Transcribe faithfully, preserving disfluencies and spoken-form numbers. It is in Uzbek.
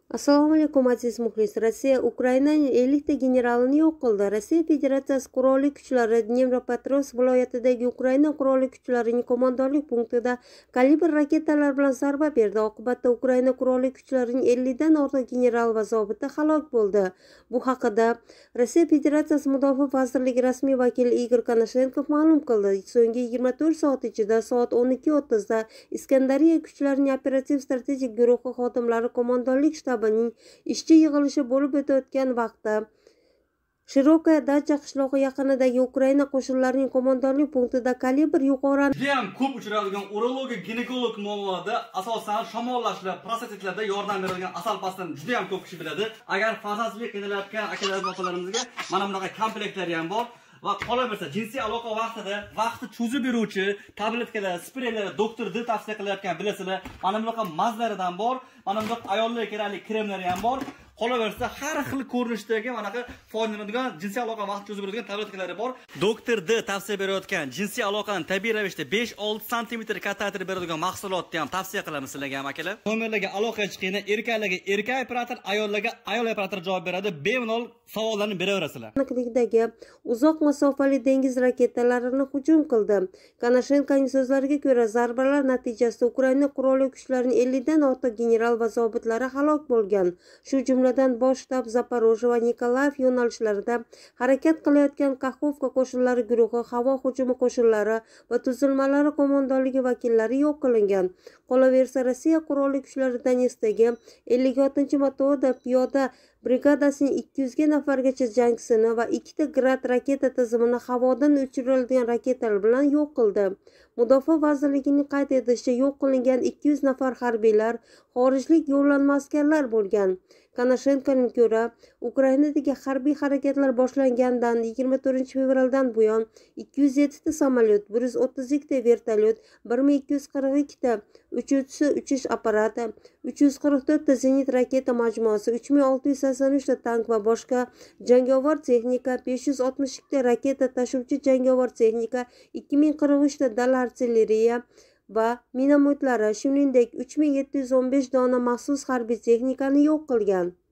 Assalomu alaykum aziz muxlis. Rossiya Ukrainaning ellik ta generalini yo'q qildi. Rossiya Federatsiyasi qurolli kuchlari Dnepropetrovsk viloyatidagi Ukraina qurolli kuchlarining qo'mondonlik punktida kalibr raketalar bilan zarba berdi. Oqibatda Ukraina qurolli kuchlarining ellik dan ortiq general va zobiti halok bo'ldi. Bu haqida Rossiya Federatsiyasi Mudofaa vazirligi rasmiy vakili Igor Konashenkov ma'lum qildi. So'nggi yigirma to'rt soat ichida soat o'n ikki o'ttizda Iskandariya kuchlarining operativ strategik guruhi xodimlari qo'mondonlik shtabining ishchi yig'ilishi bo'lib o'tayotgan vaqtda Shirokaya Dacha qishlog'i yaqinidagi Ukraina qo'shinlarining qo'mondonlik punktida kalibr yuqori juda ham ko'p uchraydigan urologik ginekolog muammolarda asosan shamollashlar, prostatitlarda yordam beradigan asal pastini juda ham ko'p kishi biladi. Agar farzandlik qilinayotgan akalar va opalarimizga mana bunaqa komplektlar ham bor. Va qolaversa jinsiy aloqa vaqtida vaqtni cho'zib beruvchi tabletkalar, spreylar doktor D tavsiya qilayotgan bilasizlar. Mana bunaqa mazlaridan bor, mana bunaqa ayollarga kerakli kremlar ham bor. Qolaversa har xil ko'rinishdagi manaqa foydalanadigan jinsiy aloqa vaqt cho'zib beradigan tabletkalari bor. Doktor D tavsiya berayotgan jinsiy aloqani tabiiy ravishda besh olti santimetr kattatirib beradigan mahsulotni ham tavsiya qilamiz sizlarga ham akalar. Nomerlarga aloqa chiqinglar, erkaklarga erkak operator, ayollarga ayol operator javob beradi. Bemalol savollarni beraverasizlar. Aniqlikdagi uzoq masofali dengiz raketalarini hujum qildi. Konashenkoning so'zlariga ko'ra, zarbalar natijasida Ukraina qurolli kuchlarining ellik dan ortiq general va zobitlari halok bo'lgan. Shu jumladan bosh shtab Zaporojye va Nikolayev yo'nalishlarida harakat qilayotgan Kakhovka qo'shinlari guruhi, havo hujumi qo'shinlari va tuzilmalari qo'mondonligi vakillari yo'q qilingan. Qolaversa, Rossiya qurolli kuchlari Donetskdagi ellik oltinchi motoda piyoda brigadasining ikki yuz ga nafargacha jangchisini va ikkita Grad raketa tizimini havodan uchiriladigan raketalar bilan yo'q qildi. Mudofaa vazirligining qayd etishicha, yo'q qilingan ikki yuz nafar harbiylar xorijlik yo'llanma askarlar bo'lgan. Konashenkoning ko'ra, Ukrainadagi harbiy harakatlar boshlangandan yigirma to'rtinchi fevraldan buyon ikki yuz yetti ta samolyot, bir yuz o'ttiz ikki ta vertolyot, bir ming ikki yuz qirq ikki ta uchuvchisi uchish apparati, uch yuz qirq to'rt ta zenit raketa majmuasi, uch ming olti yuz sakson uch ta tank va boshqa jangovar texnika, besh yuz oltmish ikki ta raketa tashuvchi jangovar texnika, ikki ming qirq uch ta dala artilleriya va minometlari, shuningdek uch ming yetti yuz o'n besh dona maxsus harbiy texnikani yo'q qilgan.